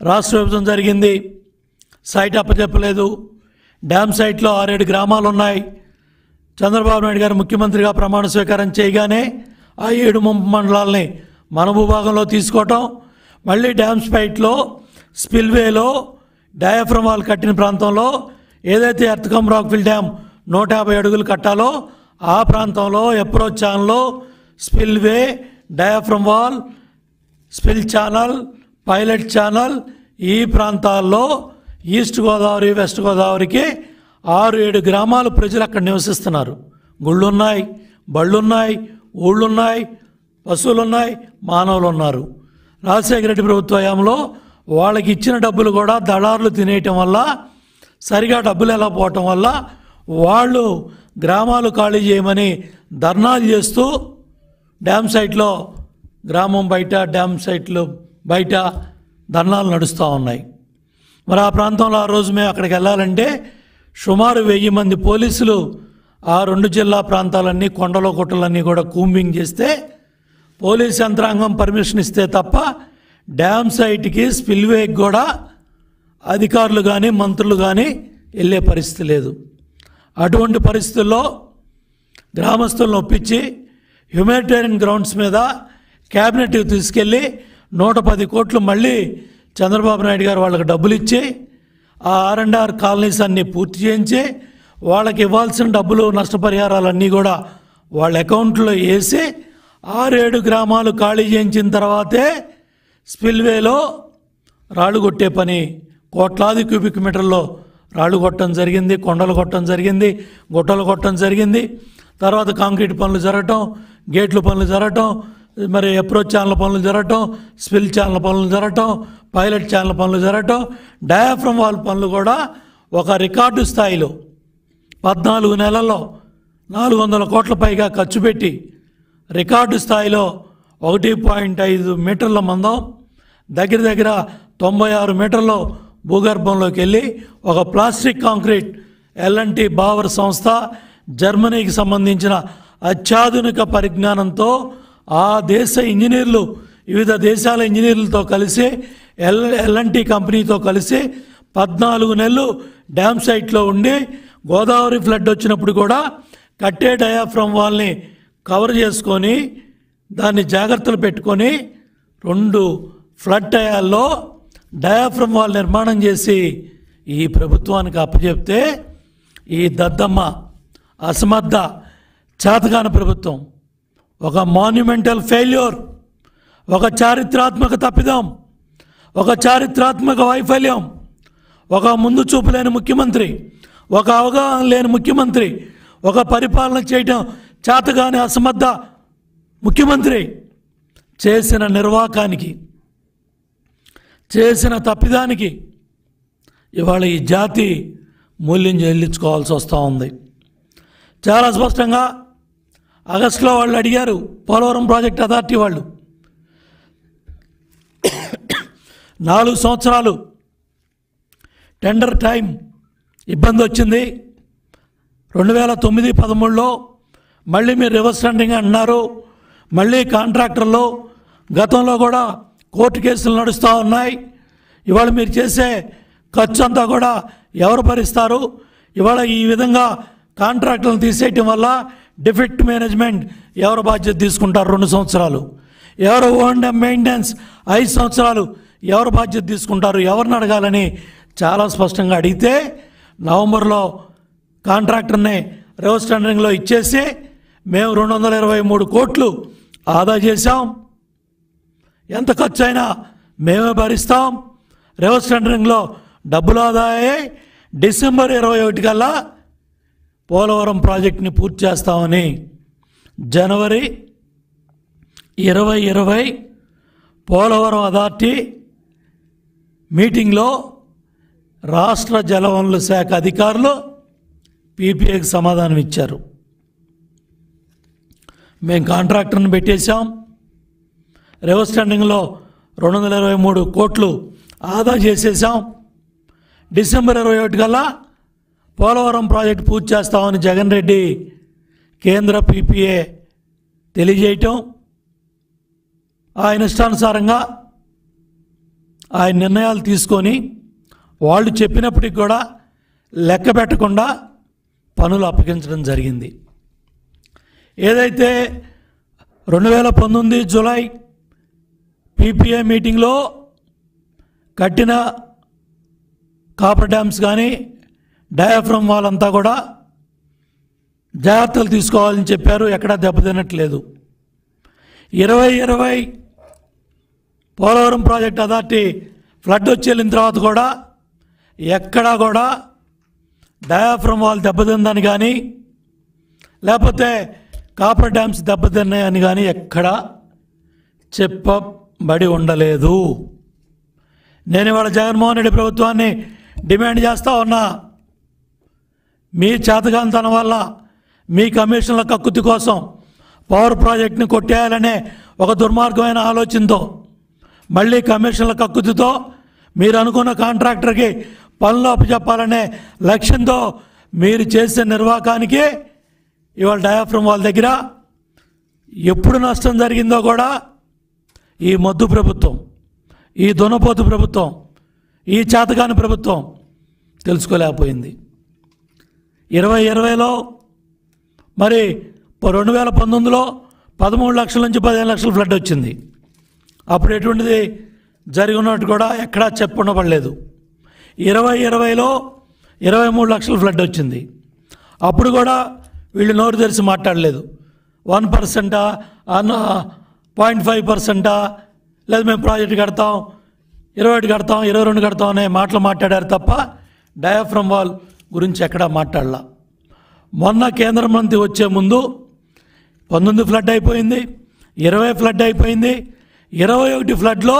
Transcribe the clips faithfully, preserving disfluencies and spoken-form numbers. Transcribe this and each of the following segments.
రాష్ట్ర విభజన జరిగింది, సైట్ అప్పచెప్పలేదు. డ్యామ్ సైట్లో ఆరేడు గ్రామాలు ఉన్నాయి. చంద్రబాబు నాయుడు గారు ముఖ్యమంత్రిగా ప్రమాణ స్వీకారం చేయగానే ఆ ఏడు ముంపు మండలాల్ని మన భూభాగంలో తీసుకోవటం, మళ్ళీ డ్యామ్ సైట్లో స్పిల్వేలో డయాఫ్రమ్ వాల్ కట్టిన ప్రాంతంలో ఏదైతే ఎర్త్కమ్ రాక్ఫిల్ డ్యామ్ నూట యాభై అడుగులు కట్టాలో ఆ ప్రాంతంలో అప్రోచ్ ఛానల్లో spillway, diaphragm wall, spill channel, pilot channel ఈ ప్రాంతాల్లో ఈస్ట్ గోదావరి, వెస్ట్ గోదావరికి ఆరు ఏడు గ్రామాలు ప్రజలు అక్కడ నివసిస్తున్నారు. గుళ్ళున్నాయి, బళ్ళున్నాయి, ఊళ్ళున్నాయి, పశువులున్నాయి, మానవులు ఉన్నారు. రాజశేఖర రెడ్డి ప్రభుత్వ హయాంలో వాళ్ళకి ఇచ్చిన డబ్బులు కూడా దళారులు తినేయటం వల్ల, సరిగా డబ్బులు ఎలా పోవటం వల్ల వాళ్ళు గ్రామాలు ఖాళీ చేయమని ధర్నాలు చేస్తూ డ్యామ్ సైట్లో, గ్రామం బయట డ్యామ్ సైట్లో బయట ధర్నాలు నడుస్తూ ఉన్నాయి. మరి ఆ ప్రాంతంలో ఆ రోజు మేము అక్కడికి వెళ్ళాలంటే సుమారు వెయ్యి మంది పోలీసులు ఆ రెండు జిల్లా ప్రాంతాలన్నీ, కొండలో గుట్టలన్నీ కూడా కూంబింగ్ చేస్తే పోలీస్ యంత్రాంగం పర్మిషన్ ఇస్తే తప్ప డ్యామ్ సైట్కి, స్పిల్వేకి కూడా అధికారులు కానీ మంత్రులు కానీ వెళ్ళే పరిస్థితి లేదు. అటువంటి పరిస్థితుల్లో గ్రామస్తులను ఒప్పించి హ్యూమానిటేరియన్ గ్రౌండ్స్ మీద క్యాబినెట్కి తీసుకెళ్ళి నూట పది కోట్లు మళ్ళీ చంద్రబాబు నాయుడు గారు వాళ్ళకి డబ్బులు ఇచ్చి ఆ ఆర్ అండ్ ఆర్ కాలనీస్ అన్నీ పూర్తి చేయించి వాళ్ళకి ఇవ్వాల్సిన డబ్బులు, నష్టపరిహారాలన్నీ కూడా వాళ్ళ అకౌంట్లో వేసి ఆరేడు గ్రామాలు ఖాళీ చేయించిన తర్వాతే స్పిల్వేలో రాళ్ళు కొట్టే పని, కోట్లాది క్యూబిక్ మీటర్లో రాళ్ళు కొట్టడం జరిగింది, కొండలు కొట్టడం జరిగింది, గుట్టలు కొట్టడం జరిగింది. తర్వాత కాంక్రీట్ పనులు జరగటం, గేట్లు పనులు జరగటం, మరి అప్రోచ్ ఛానల్ పనులు జరగటం, స్పిల్ ఛానల్ పనులు జరగటం, పైలట్ ఛానల్ పనులు జరగటం, డయాఫ్రమ్ వాల్ పనులు కూడా ఒక రికార్డు స్థాయిలో పద్నాలుగు నెలల్లో నాలుగు వందల కోట్ల పైగా ఖర్చు పెట్టి రికార్డు స్థాయిలో ఒకటి పాయింట్ ఐదు మీటర్ల మందం, దగ్గర దగ్గర తొంభై ఆరు మీటర్లు భూగర్భంలోకి వెళ్ళి ఒక plastic concrete L and T Bauer సంస్థ, జర్మనీకి సంబంధించిన అత్యాధునిక పరిజ్ఞానంతో ఆ దేశ ఇంజనీర్లు, వివిధ దేశాల ఇంజనీర్లతో కలిసి ఎల్ ఎల్ అండ్ టీ కంపెనీతో కలిసి పద్నాలుగు నెలలు డ్యామ్ సైట్లో ఉండి గోదావరి ఫ్లడ్ వచ్చినప్పుడు కూడా కట్టే డయాఫ్రమ్ వాల్ని కవర్ చేసుకొని దాన్ని జాగ్రత్తలు పెట్టుకొని రెండు ఫ్లడ్ టయాల్లో డయాఫ్రమ్ వాల్ నిర్మాణం చేసి ఈ ప్రభుత్వానికి అప్పచెప్తే ఈ దద్దమ్మ అసమర్థ చేతగాని ప్రభుత్వం ఒక మాన్యుమెంటల్ ఫెయిల్యూర్, ఒక చారిత్రాత్మక తప్పిదం, ఒక చారిత్రాత్మక వైఫల్యం, ఒక ముందు చూపు లేని ముఖ్యమంత్రి, ఒక అవగాహన లేని ముఖ్యమంత్రి, ఒక పరిపాలన చేయటం చేతగాని అసమర్థ ముఖ్యమంత్రి చేసిన నిర్వాకానికి, చేసిన తప్పిదానికి ఇవాళ ఈ జాతి మూల్యం చెల్లించుకోవాల్సి వస్తూ ఉంది. చాలా స్పష్టంగా ఆగస్టులో వాళ్ళు అడిగారు, పోలవరం ప్రాజెక్ట్ అథారిటీ వాళ్ళు, నాలుగు సంవత్సరాలు టెండర్ టైం ఇబ్బంది వచ్చింది. రెండు వేల తొమ్మిది పదమూడులో మళ్ళీ మీరు రివర్స్ టెండరింగ్ అంటున్నారు, మళ్ళీ కాంట్రాక్టర్లు గతంలో కూడా కోర్టు కేసులు నడుస్తూ ఉన్నాయి. ఇవాళ మీరు చేసే ఖర్చు అంతా కూడా ఎవరు భరిస్తారు? ఇవాళ ఈ విధంగా కాంట్రాక్టులను తీసేయటం వల్ల డిఫెక్ట్ మేనేజ్మెంట్ ఎవరు బాధ్యత తీసుకుంటారు? రెండు సంవత్సరాలు. ఎవరు ఓన్ మెయింటెనెన్స్ ఐదు సంవత్సరాలు ఎవరు బాధ్యత తీసుకుంటారు? ఎవరిని అడగాలని చాలా స్పష్టంగా అడిగితే నవంబర్లో కాంట్రాక్టర్ని రివర్స్ టెండరింగ్లో ఇచ్చేసి మేము రెండు వందల ఇరవై మూడు కోట్లు ఆదా చేశాం, ఎంత ఖర్చు అయినా మేమే భరిస్తాం, రివర్స్ టెండరింగ్లో డబ్బులు ఆదా అయ్యాయి, డిసెంబర్ ఇరవై ఒకటి కల్లా పోలవరం ప్రాజెక్ట్ని పూర్తి చేస్తామని జనవరి ఇరవై ఇరవై పోలవరం అథారిటీ మీటింగ్లో రాష్ట్ర జలవనరుల శాఖ అధికారులు పీపీఏకి సమాధానం ఇచ్చారు. మేము కాంట్రాక్టర్ని పెట్టేశాం, రివర్స్ టెండరింగ్లో రెండు వందల ఇరవై మూడు కోట్లు ఆదా చేసేసాం, డిసెంబర్ ఇరవై ఒకటి కల్లా పోలవరం ప్రాజెక్టు పూర్తి చేస్తామని జగన్ రెడ్డి కేంద్ర పీపీఏ తెలియజేయటం, ఆయన ఇష్టానుసారంగా ఆయన నిర్ణయాలు తీసుకొని వాళ్ళు చెప్పినప్పటికి కూడా లెక్క పెట్టకుండా పనులు అప్పగించడం జరిగింది. ఏదైతే రెండు వేల పంతొమ్మిది జూలై పీపీఏ మీటింగ్లో కట్టిన కాపర్ డ్యామ్స్ కానీ డయాఫ్రమ్ వాళ్ళంతా కూడా జాగ్రత్తలు తీసుకోవాలని చెప్పారు. ఎక్కడా దెబ్బతినట్లేదు. ఇరవై ఇరవై పోలవరం ప్రాజెక్ట్ అథారిటీ ఫ్లడ్ వచ్చి వెళ్ళిన తర్వాత కూడా ఎక్కడా కూడా డయాఫ్రమ్ వాల్ దెబ్బతిందని కానీ లేకపోతే కాపర్ డ్యామ్స్ దెబ్బతిన్నాయని కానీ ఎక్కడా చెప్పబడి ఉండలేదు. నేను ఇవాళ జగన్మోహన్ రెడ్డి ప్రభుత్వాన్ని డిమాండ్ చేస్తూ ఉన్నా, మీ చేతగాంతనం వల్ల మీ కమిషన్ల కక్కుతి కోసం పవర్ ప్రాజెక్ట్ని కొట్టేయాలనే ఒక దుర్మార్గమైన ఆలోచనతో మళ్ళీ కమిషన్ల కక్కుతితో మీరు అనుకున్న కాంట్రాక్టర్కి పనులు అప్పచెప్పాలనే లక్ష్యంతో మీరు చేసే నిర్వాకానికి ఇవాళ డయాఫ్రమ్ వాళ్ళ దగ్గర ఎప్పుడు నష్టం జరిగిందో కూడా ఈ మొద్దు ప్రభుత్వం, ఈ దున్నపోతు ప్రభుత్వం, ఈ చేతకాని ప్రభుత్వం తెలుసుకోలేకపోయింది. ఇరవై ఇరవైలో మరి రెండు వేల పంతొమ్మిదిలో పదమూడు లక్షల నుంచి పదిహేను లక్షల ఫ్లడ్ వచ్చింది. అప్పుడు ఎటువంటిది జరిగి ఉన్నట్టు కూడా ఎక్కడా చెప్పబడలేదు. ఇరవై ఇరవైలో ఇరవై మూడు లక్షల ఫ్లడ్ వచ్చింది. అప్పుడు కూడా వీళ్ళు నోరు తెరిచి మాట్లాడలేదు. వన్ పర్సెంటా అన్న పాయింట్ ఫైవ్ పర్సెంటా లేదా మేము ప్రాజెక్టు కడతాం, ఇరవై ఒకటి కడతాం, ఇరవై రెండు కడతాం అనే మాటలు మాట్లాడారు తప్ప డయాఫ్రమ్ వాల్ గురించి ఎక్కడా మాట్లాడలా. మొన్న కేంద్ర మంత్రి వచ్చే ముందు పంతొమ్మిది ఫ్లడ్ అయిపోయింది, ఇరవై ఫ్లడ్ అయిపోయింది, ఇరవై ఒకటి ఫ్లడ్లో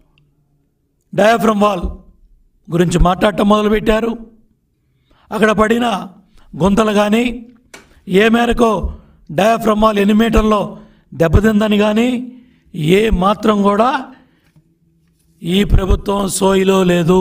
డయాఫ్రమ్ వాల్ గురించి మాట్లాడటం మొదలుపెట్టారు. అక్కడ పడిన గుంతలు కానీ ఏ మేరకు డయాఫ్రమ్ వాల్ ఎన్ని మీటర్లో దెబ్బతిందని కానీ ఏ మాత్రం కూడా ఈ ప్రభుత్వం సోయిలో లేదు.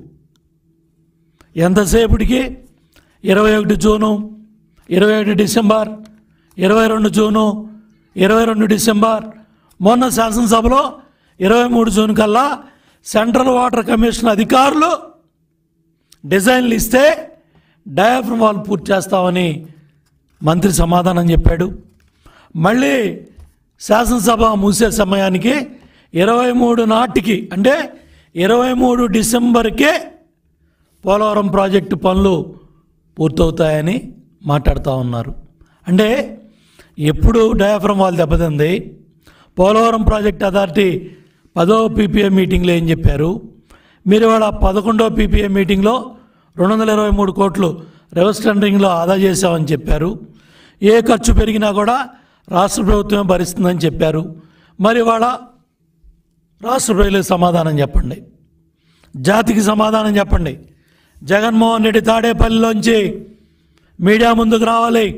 ఎంతసేపటికి ఇరవై ఒకటి జూను, ఇరవై ఒకటి డిసెంబర్, ఇరవై రెండు జూను, ఇరవై రెండు డిసెంబర్, మొన్న శాసనసభలో ఇరవై మూడు జూన్ కల్లా సెంట్రల్ వాటర్ కమిషన్ అధికారులు డిజైన్లు ఇస్తే డయాఫ్రమ్ వాల్ పూర్తి చేస్తామని మంత్రి సమాధానం చెప్పాడు. మళ్ళీ శాసనసభ మూసే సమయానికి ఇరవై మూడు నాటికి అంటే ఇరవై మూడు డిసెంబర్కే పోలవరం ప్రాజెక్టు పనులు పూర్తవుతాయని మాట్లాడుతూ ఉన్నారు. అంటే ఎప్పుడు డయాఫ్రమ్ వాల్ దెబ్బతింది? పోలవరం ప్రాజెక్ట్ అథారిటీ పదో పీపీఏ మీటింగ్లో ఏం చెప్పారు? మీరు ఇవాళ పదకొండో పీపీఏ మీటింగ్లో రెండు వందల ఇరవై మూడు కోట్లు రివర్స్ టెండరింగ్లో ఆదా చేశామని చెప్పారు. ఏ ఖర్చు పెరిగినా కూడా రాష్ట్ర ప్రభుత్వమే భరిస్తుందని చెప్పారు. మరి ఇవాళ రాష్ట్ర ప్రజలకు సమాధానం చెప్పండి, జాతికి సమాధానం చెప్పండి. జగన్మోహన్ రెడ్డి తాడేపల్లిలోంచి మీడియా ముందుకు రావాలి.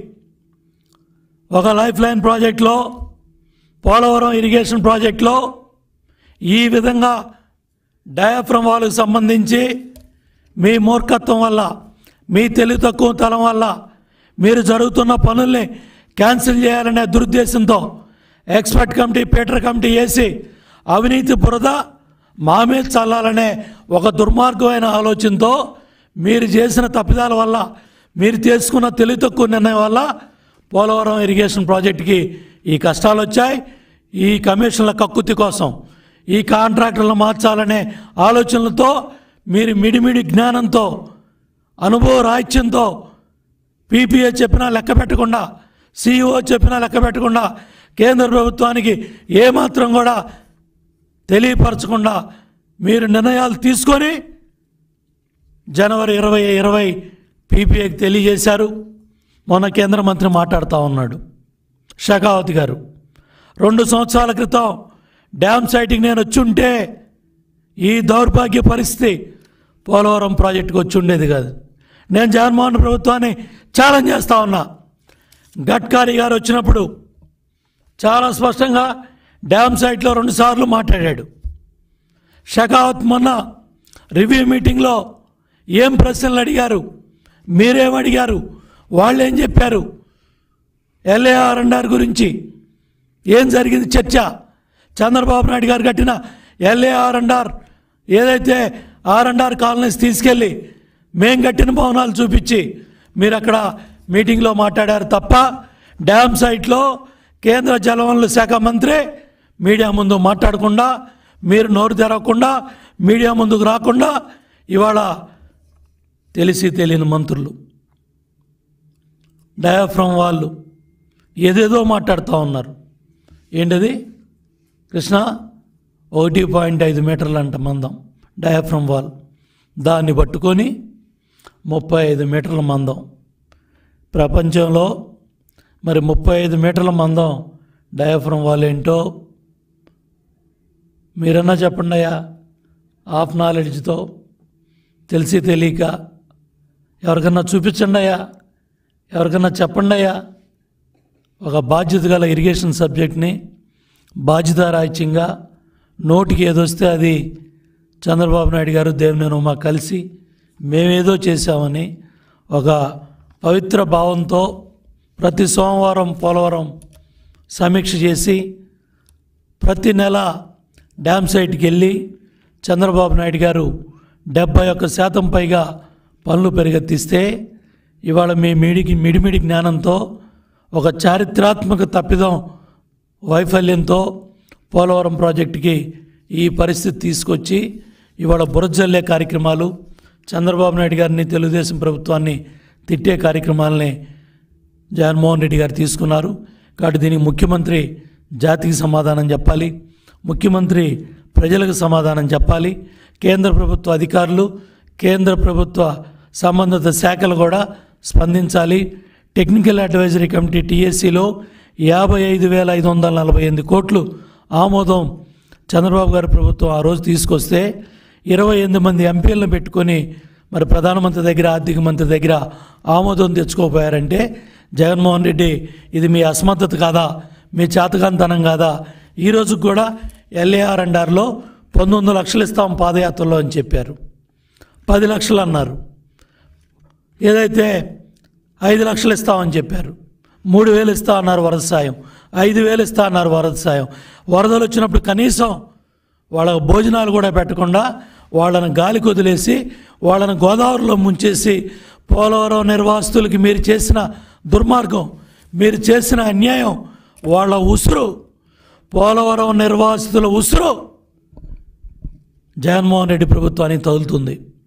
ఒక లైఫ్ లైన్ ప్రాజెక్టులో, పోలవరం ఇరిగేషన్ ప్రాజెక్టులో ఈ విధంగా డయాఫ్రమ్ వాల్కు సంబంధించి మీ మూర్ఖత్వం వల్ల, మీ తెలివి తక్కువ తలం వల్ల మీరు జరుగుతున్న పనుల్ని క్యాన్సిల్ చేయాలనే దురుద్దేశంతో ఎక్స్పర్ట్ కమిటీ, పీటర్ కమిటీ వేసి అవినీతి బురద మా మీద చల్లాలనే ఒక దుర్మార్గమైన ఆలోచనతో మీరు చేసిన తప్పిదాల వల్ల, మీరు తీసుకున్న తెలివి తక్కువ నిర్ణయం వల్ల పోలవరం ఇరిగేషన్ ప్రాజెక్టుకి ఈ కష్టాలు వచ్చాయి. ఈ కమిషన్ల కక్కుతి కోసం, ఈ కాంట్రాక్టర్లను మార్చాలనే ఆలోచనలతో మీరు మిడిమిడి జ్ఞానంతో, అనుభవ రాహిత్యంతో పీపీఏ చెప్పినా లెక్క పెట్టకుండా, సీఈఓ చెప్పినా లెక్క పెట్టకుండా, కేంద్ర ప్రభుత్వానికి ఏమాత్రం కూడా తెలియపరచకుండా మీరు నిర్ణయాలు తీసుకొని జనవరి ఇరవై ఇరవై పీపీఏకి తెలియజేశారు. మొన్న కేంద్ర మంత్రి మాట్లాడుతూ ఉన్నాడు షెకావత్ గారు, రెండు సంవత్సరాల క్రితం డ్యామ్ సైట్కి నేను వచ్చి ఉంటే ఈ దౌర్భాగ్య పరిస్థితి పోలవరం ప్రాజెక్టుకు వచ్చి ఉండేది కాదు. నేను జగన్మోహన్ ప్రభుత్వాన్ని ఛాలెంజ్ చేస్తూ ఉన్నా. గడ్కరీ గారు వచ్చినప్పుడు చాలా స్పష్టంగా డ్యామ్ సైట్లో రెండుసార్లు మాట్లాడాడు. షెకావత్ మొన్న రివ్యూ మీటింగ్లో ఏం ప్రశ్నలు అడిగారు, మీరేమడిగారు, వాళ్ళు ఏం చెప్పారు, ఎల్ఏఆర్ అండ్ ఆర్ గురించి ఏం జరిగింది చర్చ, చంద్రబాబు నాయుడు గారు కట్టిన ఎల్ఏఆర్ అండ్ ఆర్ ఏదైతే ఆర్ అండ్ ఆర్ కాలనీస్ తీసుకెళ్ళి మేం కట్టిన భవనాలు చూపించి మీరు అక్కడ మీటింగ్లో మాట్లాడారు తప్ప డ్యామ్ సైట్లో కేంద్ర జలవనరుల శాఖ మంత్రి మీడియా ముందు మాట్లాడకుండా, మీరు నోరు తెరవకుండా, మీడియా ముందుకు రాకుండా ఇవాళ తెలిసి తెలియని మంత్రులు డయాఫ్రమ్ వాళ్ళు ఏదేదో మాట్లాడుతూ ఉన్నారు. ఏంటది కృష్ణ? ఒకటి పాయింట్ ఐదు మీటర్లు అంట మందం డయాఫ్రమ్ వాల్. దాన్ని పట్టుకొని ముప్పై ఐదు మీటర్ల మందం. ప్రపంచంలో మరి ముప్పై ఐదు మీటర్ల మందం డయాఫ్రమ్ వాల్ ఏంటో మీరన్నా చెప్పండి అయ్యా. హాఫ్ నాలెడ్జ్తో తెలిసి తెలియక ఎవరికన్నా చూపించండి అయ్యా, ఎవరికన్నా చెప్పండి అయ్యా. ఒక బాధ్యత గల ఇరిగేషన్ సబ్జెక్ట్ని బాధ్యతారాహిత్యంగా నోటికి ఏదొస్తే అది చంద్రబాబు నాయుడు గారు దేవినేని ఉమా కలిసి మేమేదో చేశామని ఒక పవిత్ర భావంతో ప్రతి సోమవారం పోలవరం సమీక్ష చేసి ప్రతి నెల డ్యామ్ సైట్కి వెళ్ళి చంద్రబాబు నాయుడు గారు డెబ్బై ఒక్క శాతం పైగా పనులు పెరిగెత్తిస్తే ఇవాళ మీ మిడికి మిడిమిడి జ్ఞానంతో ఒక చారిత్రాత్మక తప్పిదం వైఫల్యంతో పోలవరం ప్రాజెక్టుకి ఈ పరిస్థితి తీసుకొచ్చి ఇవాళ బురజల్లే కార్యక్రమాలు, చంద్రబాబు నాయుడు గారిని తెలుగుదేశం ప్రభుత్వాన్ని తిట్టే కార్యక్రమాలని జగన్మోహన్ రెడ్డి గారు తీసుకున్నారు. కాబట్టి దీనికి ముఖ్యమంత్రి జాతికి సమాధానం చెప్పాలి, ముఖ్యమంత్రి ప్రజలకు సమాధానం చెప్పాలి. కేంద్ర ప్రభుత్వ అధికారులు, కేంద్ర ప్రభుత్వ సంబంధిత శాఖలు కూడా స్పందించాలి. టెక్నికల్ అడ్వైజరీ కమిటీ టీఎస్సీలో యాభై ఐదు వేల ఐదు వందల నలభై ఎనిమిది కోట్లు ఆమోదం చంద్రబాబు గారి ప్రభుత్వం ఆ రోజు తీసుకొస్తే ఇరవై ఎనిమిది మంది ఎంపీలను పెట్టుకొని మరి ప్రధానమంత్రి దగ్గర, ఆర్థిక మంత్రి దగ్గర ఆమోదం తెచ్చుకోపోయారంటే జగన్మోహన్ రెడ్డి ఇది మీ అసమర్థత కాదా, మీ చేతకాంతనం కాదా? ఈరోజు కూడా ఎల్ఏఆర్ అండ్ ఆర్లో పంతొమ్మిది లక్షలు ఇస్తాం పాదయాత్రలో అని చెప్పారు, పది లక్షలు అన్నారు. ఏదైతే ఐదు లక్షలు ఇస్తామని చెప్పారు, మూడు వేలు ఇస్తా అన్నారు వరద సాయం, ఐదు వేలు ఇస్తా అన్నారు వరద సాయం. వరదలు వచ్చినప్పుడు కనీసం వాళ్ళ భోజనాలు కూడా పెట్టకుండా వాళ్ళని గాలికి వదిలేసి వాళ్ళని గోదావరిలో ముంచేసి పోలవరం నిర్వాసితులకి మీరు చేసిన దుర్మార్గం, మీరు చేసిన అన్యాయం, వాళ్ళ ఉసురు, పోలవరం నిర్వాసితుల ఉసురు జగన్మోహన్ రెడ్డి ప్రభుత్వానికి తగులుతుంది.